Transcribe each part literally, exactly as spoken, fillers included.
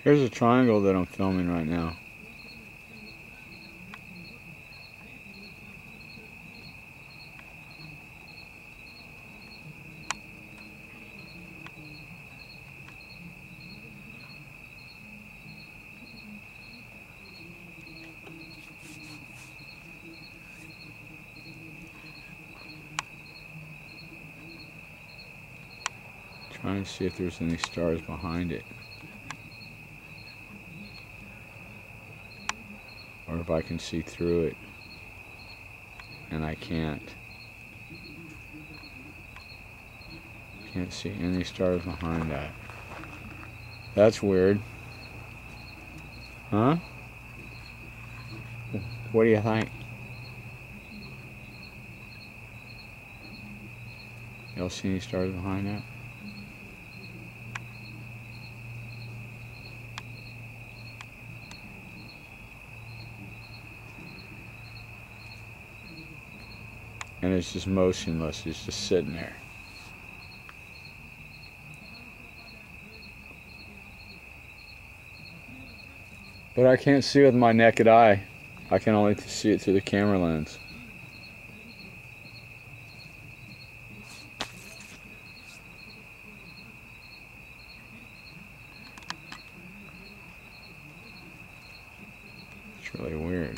Here's a triangle that I'm filming right now. Trying to see if there's any stars behind it. Or if I can see through it. And I can't. Can't see any stars behind that. That's weird. Huh? What do you think? Y'all see any stars behind that? And it's just motionless, it's just sitting there. But I can't see with my naked eye. I can only see it through the camera lens. It's really weird.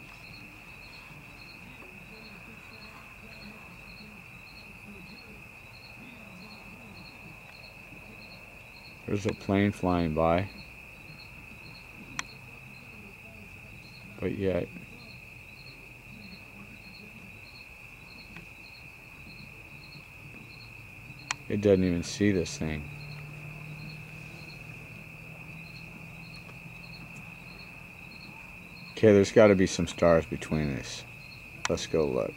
There's a plane flying by. But yet, it doesn't even see this thing. Okay, there's got to be some stars between us. Let's go look.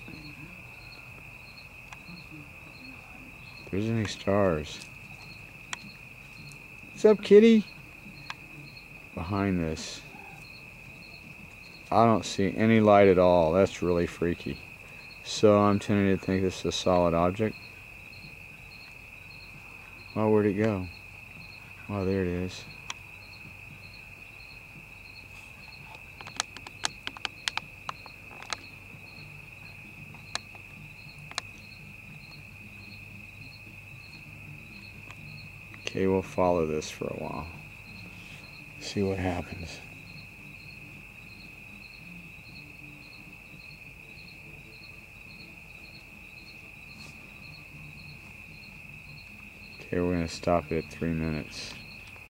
If there's any stars. What's up, kitty? Behind this. I don't see any light at all. That's really freaky. So I'm tempted to think this is a solid object. Well, where'd it go? Oh, there it is. Okay, we'll follow this for a while. See what happens. Okay, we're going to stop it at three minutes.